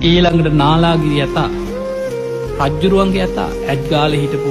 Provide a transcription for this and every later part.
ඊළඟට නාලාගිරි යතා රජ්ජුරුවන්ගේ යතා ඇඩ්ගාල හිටපු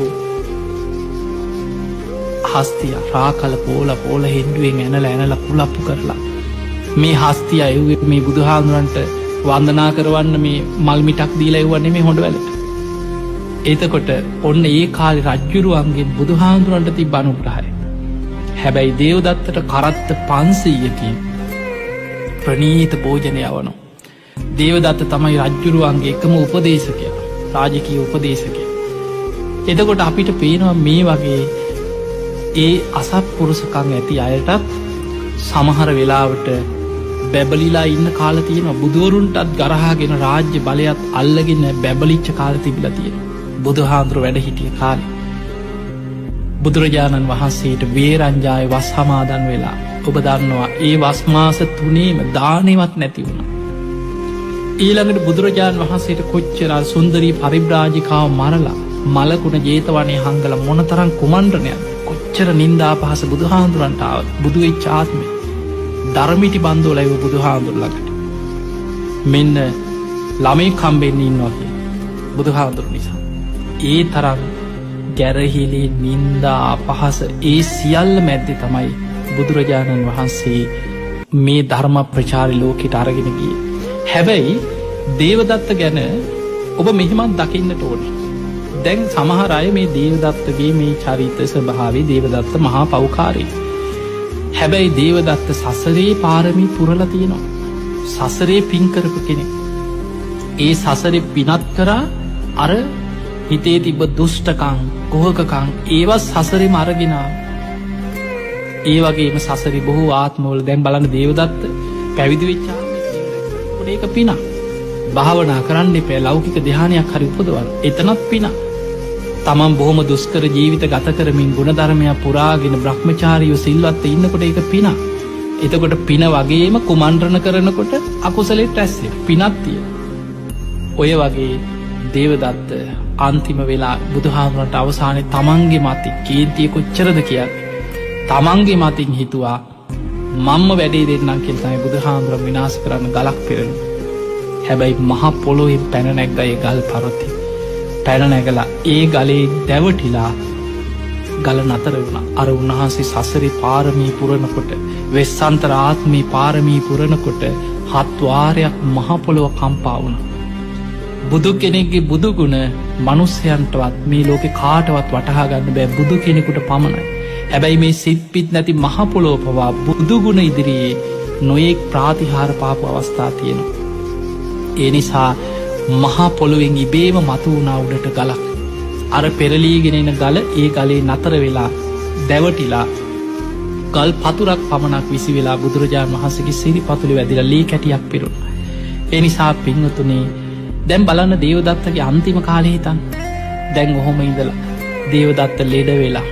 හස්තිය රාකල පෝල හෙන්ඩුවෙන් ඇනල කුලප්පු කරලා මේ හස්තිය එව්වේ මේ බුදුහාමුදුරන්ට වන්දනා කරවන්න මේ මල්මිටක් දීලා එව්වන්නේ මේ හොඬ වැලට. එතකොට ඔන්න ඒ කාලේ රජ්ජුරුවන්ගේ බුදුහාමුදුරන්ට තිබ්බ අනුග්‍රහය. හැබැයි දේවදත්තට කරත්ත 500කින් ප්‍රණීත භෝජනය යවනවා. දේවදත්ත තමයි රජ්ජුරුවන්ගේ එකම උපදේශකයා, රාජකීය උපදේශකයා. එතකොට අපිට පේනවා මේ වගේ ඒ අසත්පුරුෂකම් ඇති අයටත් සමහර වෙලාවට බැබලිලා ඉන්න කාල තියෙනවා. බුදුවරුන්ටත් ගරහාගෙන රාජ්‍ය බලයත් අල්ලගෙන බැබලිච්ච කාල තිබිලා තියෙනවා. බුදුහාඳුර වැඩ හිටිය කාලේ බුදුරජාණන් වහන්සේට වේරංජාය වස් සමාදන් වෙලා ඔබ දන්නවා ඒ වස් මාස 3ේම දානෙවත් නැති වුණා. ඊළඟට බුදුරජාණන් වහන්සේට කොච්චර සුන්දරී පරිබ්‍රාජිකාව මරලා මලකුණ ජේතවනේ හංගල මොනතරම් කුමණ්ඩනයක් කොච්චර නින්දා පහස බුදුහාඳුරන්ට ආවත් බුදු වෙච්ච ආත්මේ ධර්මිටි බන්දෝල ඇවිත් බුදුහාඳුර ළඟට මෙන්න ළමෙක් හම්බෙන්න ඉන්නවා කියලා බුදුහාඳුර නිසා ඒ තරම් ගැරහිලි නින්දා අපහාස ඒ සියල්ල මැද්දේ තමයි බුදුරජාණන් වහන්සේ මේ ධර්ම ප්‍රචාරය ලෝකෙට අරගෙන ගියේ. හැබැයි දේවදත්ත ගැන ඔබ මෙහෙමත් දකින්නට ඕනේ. දැන් සමහර අය මේ දේවදත්තගේ මේ චරිත ස්වභාවය දේවදත්ත මහා පෞකාරී. හැබැයි දේවදත්ත සසරේ පාරමී පුරලා තියෙනවා. සසරේ පින් කරපු කෙනෙක්. ඒ සසරේ පිනත් කරා අර හිතේ තිබ්බ දුෂ්ටකම් කුහකකම් ඒවත් සසරේම අරගෙන ඒ වගේම සසරේ බොහෝ ආත්මවල දැන් බලන්න දේවදත්ත පැවිදි වෙච්ච ආත්මෙ ඒක පින. භාවනා කරන්න එපා ලෞකික ධානයක් හරි උපදවන්න. එතනත් පින. තමන් බොහොම දුෂ්කර ජීවිත ගත කරමින් ගුණධර්මයක් පුරාගෙන බ්‍රහ්මචාරීව සිල්වත් ඉන්නකොට ඒක පින. එතකොට පින වගේම කුමන්ත්‍රණ කරනකොට අකුසලෙත් රැස් වෙනවා. පිනක් තියෙනවා. ඔය වගේ දේවදත්ත අන්තිම වෙලා බුදුහාමුදුරන්ට අවසානයේ තමන්ගේ මතින් කීර්තිය කොච්චරද කියන්නේ. තමන්ගේ මතින් හිතුවා මම්ම වැඩේ දෙන්නම් කියලා තමයි බුදුහාමුදුරන් විනාශ කරන්න ගලක් පෙරළුවා. හැබැයි මහ පොළොවේ පැන නැග්ගා ඒ ගල් පරතේ. පැන නැගලා ඒ ගලේ දැවටිලා ගල නතර වුණා. අර උන්වහන්සේ සසරේ පාරමී පුරනකොට වෙස්සන්තර ආත්මේ පාරමී පුරනකොට 7 වාරයක් මහ පොළොව කම්පා වුණා. බුදු කෙනෙක්ගේ බුදු ගුණ මනුස්සයන්ටවත් මේ ලෝකේ කාටවත් වටහා ගන්න බෑ බුදු කෙනෙකුට පමණයි. හැබැයි මේ සිත්පිත් නැති මහ පොළොව පවා බුදු ගුණ ඉදිරියේ නොයෙක් ප්‍රාතිහාර පාපු අවස්ථා තියෙනවා. ඒ නිසා මහා පොළොවෙන් ඉබේම මතු වුණා උඩට ගලක්. අර පෙරලීගෙන එන ගල ඒ ගලේ නතර වෙලා දැවටිලා ගල් පතුරක් පමණක් විසි වෙලා බුදුරජාණන් වහන්සේගේ සිරිපතුලේ වැදිලා ලී කැටියක් පිරුණා. ඒ නිසා පින්වතුනි දැන් බලන්න දේවදත්තගේ අන්තිම කාලේ හිතන්න. දැන් ඔහොම ඉඳලා දේවදත්ත ලෙඩ වෙලා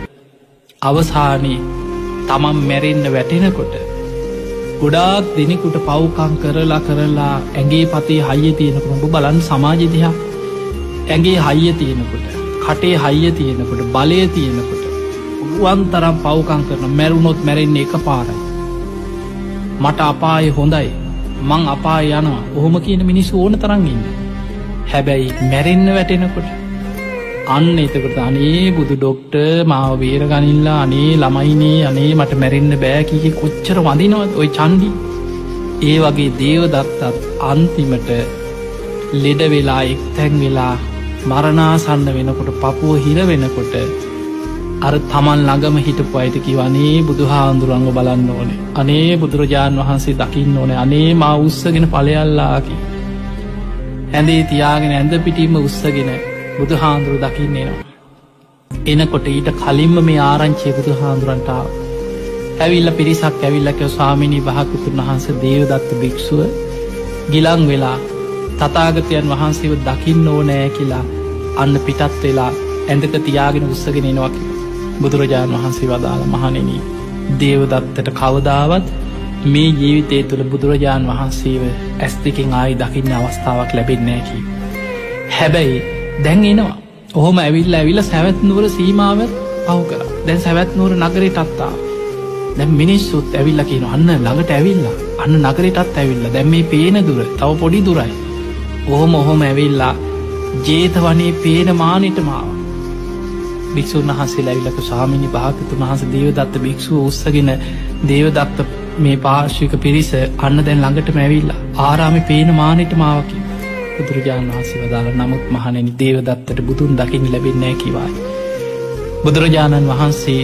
අවසානයේ තමන් මැරෙන්න වැටෙනකොට ගොඩාක් දෙනෙකුට පව්කම් කරලා ඇගේ පතේ හයිය තියෙනකොට ඔබ බලන්න සමාජෙ දිහා ඇගේ හයිය තියෙනකොට කටේ හයිය තියෙනකොට බලය තියෙනකොට උරුවන් තරම් පව්කම් කරන මැරුණොත් මැරෙන්නේ එකපාරයි. මට අපායේ හොඳයි මං අපාය යනවා ඔහොම කියන මිනිස්සු ඕන තරම් ඉන්නවා. හැබැයි මැරෙන්න වැටෙනකොට අන්න එතකොට අනේ බුදු ඩොක්ටර් මාව බේරගනින්නලා අනේ ළමයිනේ අනේ මට මැරෙන්න බෑ කීකේ කොච්චර වඳිනවද ওই චණ්ඩි. ඒ වගේ දේවදත්තත් අන්තිමට ලෙඩ වෙලා එක්තැන් වෙලා මරණාසන්න වෙනකොට පපුව හිර වෙනකොට අර තමන් ළඟම හිටපු අයට කිව්වා අනේ බුදුහාඳුරන්ව බලන්න ඕනේ. අනේ බුදුරජාණන් වහන්සේ දකින්න ඕනේ. අනේ මා උස්සගෙන ඵලයල්ලා කි. ඇඳේ තියාගෙන ඇඳ පිටින්ම උස්සගෙන බුදුහාඳුරු දකින්න එනවා. එනකොට ඊට කලින්ම මේ ආරංචිය බුදුහාඳුරන්ට ආවා. ඇවිල්ලා පිරිසක් ඇවිල්ලා කිව්වා ස්වාමීනි භාග්‍යවතුන් වහන්සේ දේවදත්ත භික්ෂුව ගිලන් වෙලා තථාගතයන් වහන්සේව දකින්න ඕනෑ කියලා අන්න පිටත් වෙලා ඇඳක තියාගෙන උස්සගෙන එනවා කියලා. බුදුරජාණන් වහන්සේ වදාළ මහණෙනි දේවදත්තට කවදාවත් මේ ජීවිතය තුළ බුදුරජාණන් වහන්සේව ඇස් දෙකෙන් ආයි දකින්න අවස්ථාවක් ලැබෙන්නේ නැහැ කිව්වා. හැබැයි දැන් එනවා. ඔහොම ඇවිල්ලා සැවැත් නුවර සීමාව පහු කරා. දැන් සැවැත් නුවර නගරයටත් ආවා. දැන් මිනිස්සුත් ඇවිල්ලා කියනවා අන්න ළඟට ඇවිල්ලා. අන්න නගරයටත් ඇවිල්ලා. දැන් මේ පේන දුර තව පොඩි දුරයි. ඔහොම ඇවිල්ලා ජේතවනේ පේන මානෙටමාව භික්ෂූන් වහන්සේ ලැවිලක ස්වාමිනී භාග්‍යවතුන් වහන්සේ දේවදත්ත භික්ෂුව උස්සගෙන දේවදත්ත මේ පාර්ශ්වික පිරිස අන්න දැන් ළඟටම ඇවිල්ලා ආරාමේ පේන මානෙටමාව කිව්වා. බුදුරජාණන් වහන්සේ වදාළ නමුත් මහණෙනි දේවදත්තට බුදුන් දකින්න ලැබෙන්නේ නැහැ කිව්වායි. බුදුරජාණන් වහන්සේ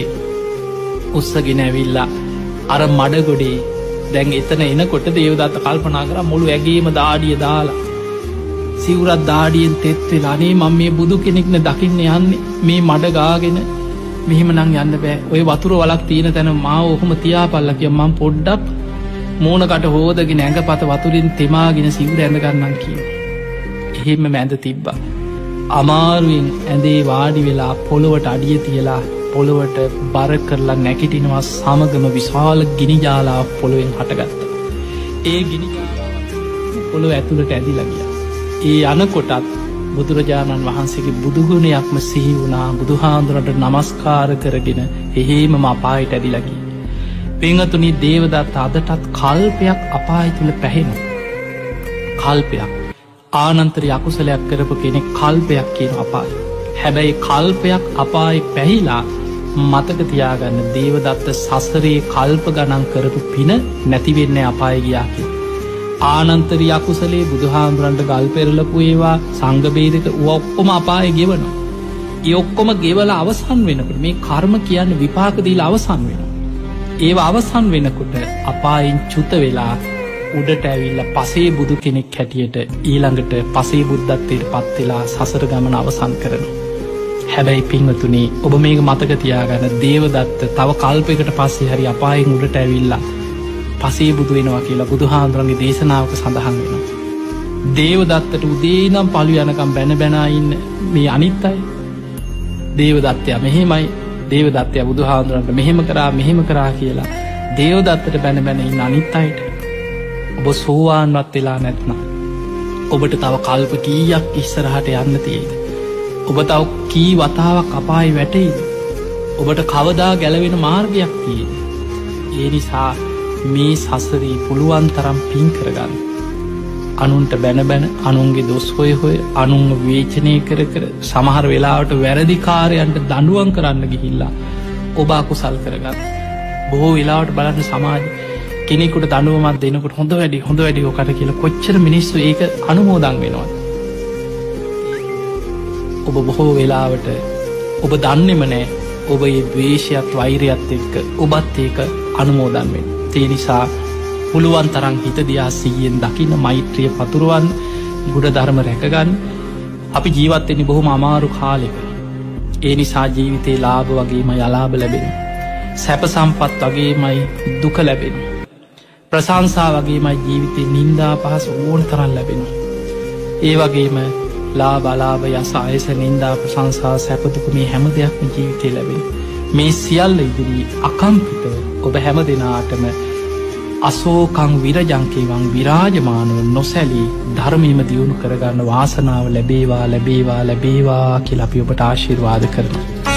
උස්සගෙන ඇවිල්ලා අර මඩගොඩේ දැන් එතන එනකොට දේවදත්ත කල්පනා කරා මුළු ඇගේම දාඩිය දාලා සිවුරත් දාඩියෙන් තෙත් වෙලා අනේ මම මේ බුදු කෙනෙක්න දකින්න යන්නේ මේ මඩ ගාගෙන මෙහෙම නම් යන්න බෑ ඔය වතුර වලක් තියෙන තැන මාව ඔහොම තියාපල්ලා කිය මම පොඩ්ඩක් මූණකට හොදගෙන ඇඟපත වතුරින් තෙමාගෙන සිවුර ඇඳ ගන්නම් කිව්වා. එහෙම මැද තිබ්බා. අමාරුවෙන් ඇඳේ වාඩි වෙලා පොළොවට අඩිය තියලා පොළොවට බර කරලා නැගිටිනවා සමගම විශාල ගිනි ජාලාවක් පොළොවෙන් හටගත්තා. ඒ ගිනි පොළොව ඇතුළට ඇදිලා ගියා. ඒ යනකොටත් බුදුරජාණන් වහන්සේගේ බුදුගුණයක්ම සිහි වුණා. බුදුහාඳුනට නමස්කාර කරගෙන එහෙම අපායට ඇදිලා ගියා. පින්වතුනි දේවදත්ත අදටත් කල්පයක් අපාය තුල පැහෙනවා. කල්පයක් ආනන්තර අකුසලයක් කරපු කෙනෙක් කල්පයක් කියන අපාය. හැබැයි කල්පයක් අපායේ පැහිලා මතක තියාගන්න දේවදත්ත සසරේ කල්ප ගණන් කරපු පින නැතිවෙන්නේ අපාය ගියා කියලා. ආනන්තරී අකුසලේ බුදුහාමුදුරන්ට ගල් පෙරලපු ඒවා සංඝබේදක ඔක්කොම අපාය ගෙවනවා. ඒ ඔක්කොම ගෙවලා අවසන් වෙනකොට මේ කර්ම කියන්නේ විපාක දීලා අවසන් වෙනවා. ඒවා අවසන් වෙනකොට අපායෙන් චුත වෙලා උඩට ඇවිල්ලා පසේ බුදු කෙනෙක් හැටියට ඊළඟට පසේ බුද්ධත්වයට පත් වෙලා සසර ගමන අවසන් කරනවා. හැබැයි පින්වතුනි ඔබ මේක මතක තියාගන්න දේවදත්ත තව කල්පයකට පස්සේ හරි අපායෙන් උඩට ඇවිල්ලා පසේ බුදු වෙනවා කියලා බුදුහාමුදුරන්ගේ දේශනාවක සඳහන් වෙනවා. දේවදත්තට උදේ ඉඳන් පළු යනකම් බැන බැනා ඉන්න මේ අනිත් අය දේවදත්තයා මෙහෙමයි දේවදත්තයා බුදුහාමුදුරන්ට මෙහෙම කරා කියලා දේවදත්තට බැන බැන ඉන්න අනිත් අයට ඔබ සෝවාන්වත් වෙලා නැත්නම් ඔබට තව කල්ප කීයක් ඉස්සරහට යන්න තියෙයිද? ඔබ තව කී වතාවක් අපායේ වැටෙයිද? ඔබට කවදා ගැලවෙන මාර්ගයක් තියෙයිද? ඒ නිසා මේ සසරේ පුළුවන් තරම් පින් කරගන්න. අනුන්ට බැන අනුන්ගේ දොස් හොය අනුන්ව විවේචනය කර සමහර වෙලාවට වැරදිකාරයන්ට දඬුවම් කරන්න ගිහිල්ලා ඔබ අකුසල් කරගන්න. බොහෝ වෙලාවට බලන්න සමාජ කෙනෙකුට දඬුවමක් දෙනකොට හොඳ වැඩි ඔකට කියලා කොච්චර මිනිස්සු ඒක අනුමෝදන් වෙනවා. ඔබ බොහෝ වෙලාවට ඔබ දන්නෙම නෑ ඔබ ඒ ද්වේෂයත් වෛරයත් එක්ක ඔබත් ඒක අනුමෝදන් වෙන්න. ඒ නිසා පුළුවන් තරම් හිත දිහා සිහියෙන් දකින්න මෛත්‍රිය පතුරවන්න ගුණ ධර්ම රැකගන්න. අපි ජීවත් වෙන්නේ බොහොම අමාරු කාලෙක. ඒ නිසා ජීවිතේ ලාභ වගේමයි අලාභ ලැබෙනවා. සැප සම්පත් වගේමයි දුක ලැබෙනවා. ප්‍රශංසා වගේමයි ජීවිතේ නින්දා පහස ඕන තරම් ලැබෙනවා. ඒ වගේම ලාභ අලාභ යස අයස නින්දා ප්‍රශංසා සැප දුක මේ හැම දෙයක්ම ජීවිතේ ලැබෙනවා. මේ සියල්ල ඉදිරි අකම්පිතව ඔබ හැම දෙනාටම අසෝකං විරජංකේවං විරාජමානව නොසැලී ධර්මීම දියුණු කරගන්න වාසනාව ලැබේවා කියලා අපි ඔබට ආශිර්වාද කරනවා.